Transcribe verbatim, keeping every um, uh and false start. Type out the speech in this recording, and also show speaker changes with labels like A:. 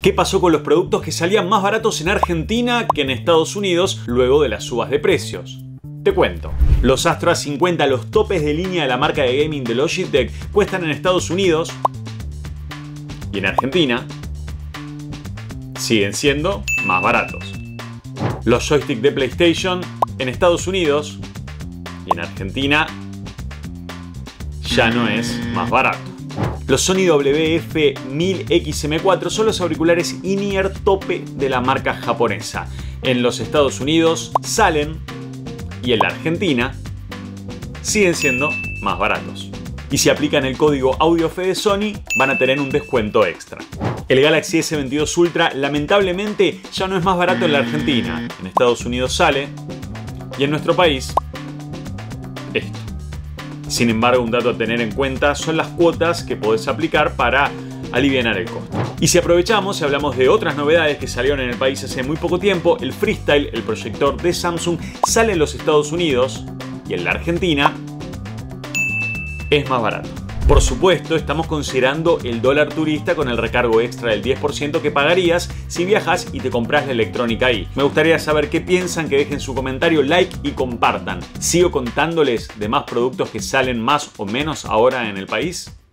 A: ¿Qué pasó con los productos que salían más baratos en Argentina que en Estados Unidos luego de las subas de precios? Te cuento. Los Astro A cincuenta, los topes de línea de la marca de gaming de Logitech, cuestan en Estados Unidos y en Argentina siguen siendo más baratos. Los joysticks de PlayStation en Estados Unidos y en Argentina ya no es más barato. Los Sony W F mil X M cuatro son los auriculares in-ear tope de la marca japonesa. En los Estados Unidos salen y en la Argentina siguen siendo más baratos. Y si aplican el código AudioFe de Sony van a tener un descuento extra. El Galaxy S veintidós Ultra lamentablemente ya no es más barato en la Argentina. En Estados Unidos sale y en nuestro país esto. Sin embargo, un dato a tener en cuenta son las cuotas que podés aplicar para aliviar el costo. Y si aprovechamos y hablamos de otras novedades que salieron en el país hace muy poco tiempo, el Freestyle, el proyector de Samsung, sale en los Estados Unidos y en la Argentina es más barato. Por supuesto, estamos considerando el dólar turista con el recargo extra del diez por ciento que pagarías si viajas y te compras la electrónica ahí. Me gustaría saber qué piensan, que dejen su comentario, like y compartan. ¿Sigo contándoles de más productos que salen más o menos ahora en el país?